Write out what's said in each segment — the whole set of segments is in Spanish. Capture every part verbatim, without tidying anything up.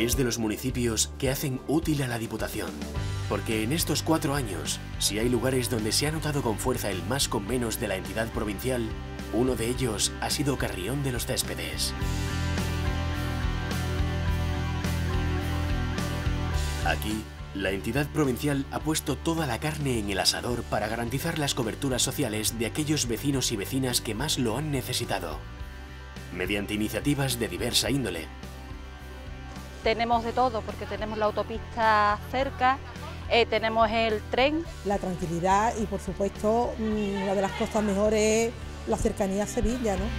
Es de los municipios que hacen útil a la Diputación, porque en estos cuatro años, si hay lugares donde se ha notado con fuerza el más con menos de la entidad provincial, uno de ellos ha sido Carrión de los Céspedes. Aquí, la entidad provincial ha puesto toda la carne en el asador para garantizar las coberturas sociales de aquellos vecinos y vecinas que más lo han necesitado, mediante iniciativas de diversa índole. Tenemos de todo, porque tenemos la autopista cerca, eh, tenemos el tren. La tranquilidad y, por supuesto, una de las cosas mejores es la cercanía a Sevilla, ¿no?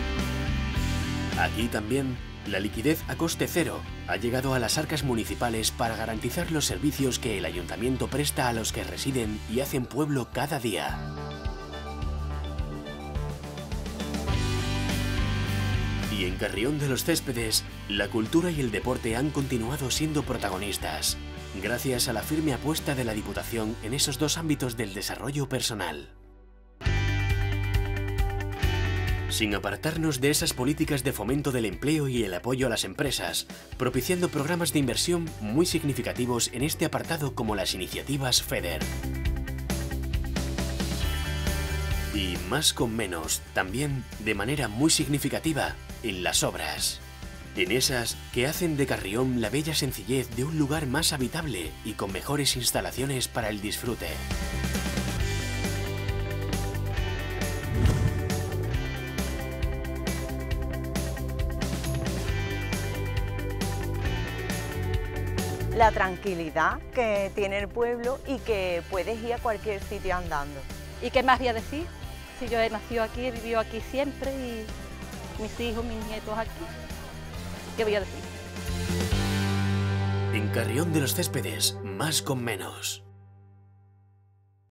Aquí también, la liquidez a coste cero ha llegado a las arcas municipales para garantizar los servicios que el ayuntamiento presta a los que residen y hacen pueblo cada día. Y en Carrión de los Céspedes, la cultura y el deporte han continuado siendo protagonistas, gracias a la firme apuesta de la Diputación en esos dos ámbitos del desarrollo personal. Sin apartarnos de esas políticas de fomento del empleo y el apoyo a las empresas, propiciando programas de inversión muy significativos en este apartado como las iniciativas FEDER. Y más con menos, también de manera muy significativa, en las obras. En esas que hacen de Carrión la bella sencillez de un lugar más habitable y con mejores instalaciones para el disfrute. La tranquilidad que tiene el pueblo y que puedes ir a cualquier sitio andando. ¿Y qué más voy a decir? Si yo he nacido aquí, he vivido aquí siempre y mis hijos, mis nietos aquí. ¿Qué voy a decir? En Carrión de los Céspedes, más con menos.